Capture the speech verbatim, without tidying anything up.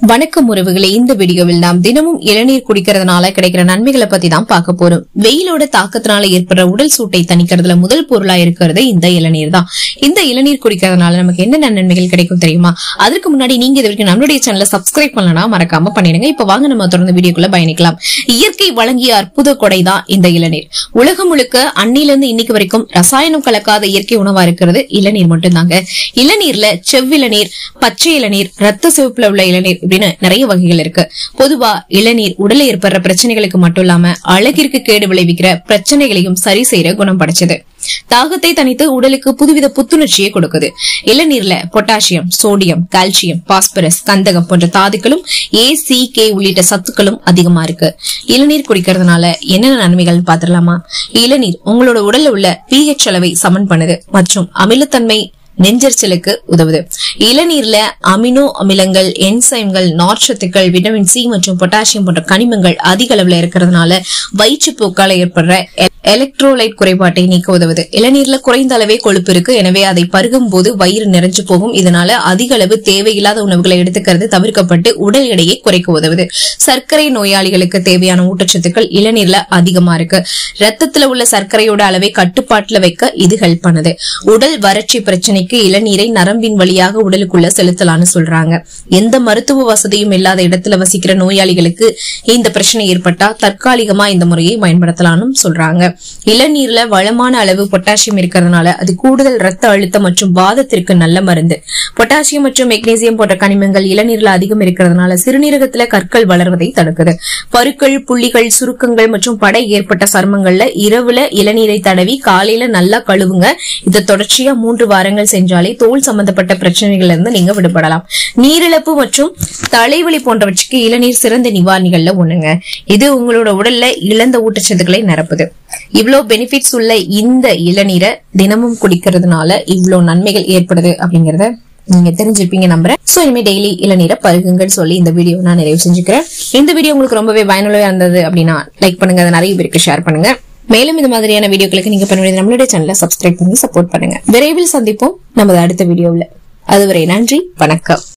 வணக்கம் உறவுகளே, இந்த வீடியோவில் நாம் தினமும் இளநீர் குடிக்கிறதுனால கிடைக்கிற நன்மைகளை பத்தி தான் பார்க்க போறோம். வெயிலோட தாக்கத்தினால ஏற்படுற உடல் சூட்டை தணிக்கிறதுல முதல் பொருளா இருக்கிறது இந்த இளநீர் தான். இந்த இளநீர் குடிக்கிறதுனால நமக்கு என்னென்ன நன்மைகள் கிடைக்கும் தெரியுமா? அதற்கு முன்னாடி நீங்க இது வரைக்கும் நம்மளுடைய சேனலை சப்ஸ்கிரைப் பண்ணலனா மறக்காம பண்ணிடுங்க. இப்ப வாங்க நம்ம தொடர்ந்து வீடியோக்குள்ள பயணிக்கலாம். இயற்கை வழங்கிய அற்புத கொடை தான் இந்த இளநீர். உலகம் முழுக்க அன்னில இருந்து இன்னைக்கு வரைக்கும் ரசாயனம் கலக்காத இயற்கை உணவா இருக்கிறது இளநீர் மட்டும் தாங்க. இளநீர்ல செவ்விளநீர், பச்சை இளநீர், ரத்த சிவப்புல உள்ள இளநீர் இப்படின்னு நிறைய வகைகள் இருக்கு. பொதுவா இளநீர் உடல ஏற்படுற பிரச்சனைகளுக்கு மட்டும் இல்லாம அழகிற்கு கேடு விளைவிக்கிற பிரச்சனைகளையும் சரி செய்யற குணம் படைச்சது. தாகத்தை தணித்து உடலுக்கு புதுவித புத்துணர்ச்சியை கொடுக்குது. இளநீர்ல பொட்டாசியம், சோடியம், கால்சியம், பாஸ்பரஸ், கந்தகம் போன்ற தாதுக்களும் ஏ சி கே உள்ளிட்ட சத்துக்களும் அதிகமா இருக்கு. இளநீர் குடிக்கிறதுனால என்னென்ன நன்மைகள் பாத்திரலாமா? இளநீர் உங்களோட உடல்ல உள்ள பிஹெச் அளவை சமன் பண்ணுது மற்றும் அமிலத்தன்மை நெஞ்சரிச்சலுக்கு உதவுது. இளநீர்ல அமினோ அமிலங்கள், என்சைம்கள், நார்ச்சத்துக்கள், விட்டமின் சி மற்றும் பொட்டாசியம் போன்ற கனிமங்கள் அதிக அளவுல இருக்கிறதுனால வயிற்று போக்கால ஏற்படுற எலக்ட்ரோலைட் குறைபாட்டை நீக்க உதவுது. இளநீர்ல குறைந்த அளவே கொழுப்பு இருக்கு, எனவே அதை பருகும் போது வயிறு நிறைஞ்சு போகும். இதனால அதிக அளவு தேவையில்லாத உணவுகளை எடுத்துக்கிறது தவிர்க்கப்பட்டு உடல் எடையை குறைக்க உதவுது. சர்க்கரை நோயாளிகளுக்கு தேவையான ஊட்டச்சத்துக்கள் இளநீர்ல அதிகமா இருக்கு. ரத்தத்துல உள்ள சர்க்கரையோட அளவை கட்டுப்பாட்டுல வைக்க இது ஹெல்ப் பண்ணுது. உடல் வறட்சி பிரச்சனைக்கு இளநீரை நரம்பின் வழியாக உடலுக்குள்ள செலுத்தலாம்னு சொல்றாங்க. எந்த மருத்துவ வசதியும் இல்லாத இடத்துல வசிக்கிற நோயாளிகளுக்கு இந்த பிரச்சனை ஏற்பட்டா தற்காலிகமா இந்த முறையை பயன்படுத்தலாம்னு சொல்றாங்க. இளநீர்ல வளமான அளவு பொட்டாசியம் இருக்கிறதுனால அது கூடுதல் ரத்த அழுத்தம் மற்றும் வாதத்திற்கு நல்ல மருந்து. பொட்டாசியம் மற்றும் மெக்னீசியம் போன்ற கனிமங்கள் இளநீர்ல அதிகம் இருக்கிறதுனால சிறுநீரகத்துல கற்கள் வளர்வதை தடுக்குது. பருக்கள், புள்ளிகள், சுருக்கங்கள் மற்றும் படை ஏற்பட்ட சர்மங்கள்ல இரவுல இளநீரை தடவி காலையில நல்லா கழுவுங்க. இதை தொடர்ச்சியா மூன்று வாரங்கள் செஞ்சாலே தோல் சம்பந்தப்பட்ட பிரச்சனைகள்ல இருந்து நீங்க விடுபடலாம். நீரிழப்பு மற்றும் தலைவலி போன்றவற்றுக்கு இளநீர் சிறந்த நிவாரணிகள்ல ஒண்ணுங்க. இது உங்களோட உடல்ல இழந்த ஊட்டச்சத்துக்களை நிரப்புது. இவ்வளவு பெனிஃபிட்ஸ் உள்ள இந்த இளநீரை தினமும் குடிக்கிறதுனால இவ்வளவு நன்மைகள் ஏற்படுது அப்படிங்கறத நீங்க தெரிஞ்சிருப்பீங்க நம்புறேன். சோ இனிமே டெய்லி இளநீரை பருகுங்கள் சொல்லி இந்த வீடியோ நான் நிறைவு செஞ்சுக்கிறேன். இந்த வீடியோ உங்களுக்கு ரொம்பவே பயனுள்ளதா இருந்தது அப்படின்னா லைக் பண்ணுங்க, அதை நிறைய பேருக்கு ஷேர் பண்ணுங்க. மேலும் இந்த மாதிரியான வீடியோக்களுக்கு நீங்க பண்ண வேண்டியது நம்மளுடைய சேனலை சப்ஸ்கிரைப் பண்ணி சப்போர்ட் பண்ணுங்க. விரைவில் சந்திப்போம் நமது அடுத்த வீடியோவில். அதுவரை நன்றி, வணக்கம்.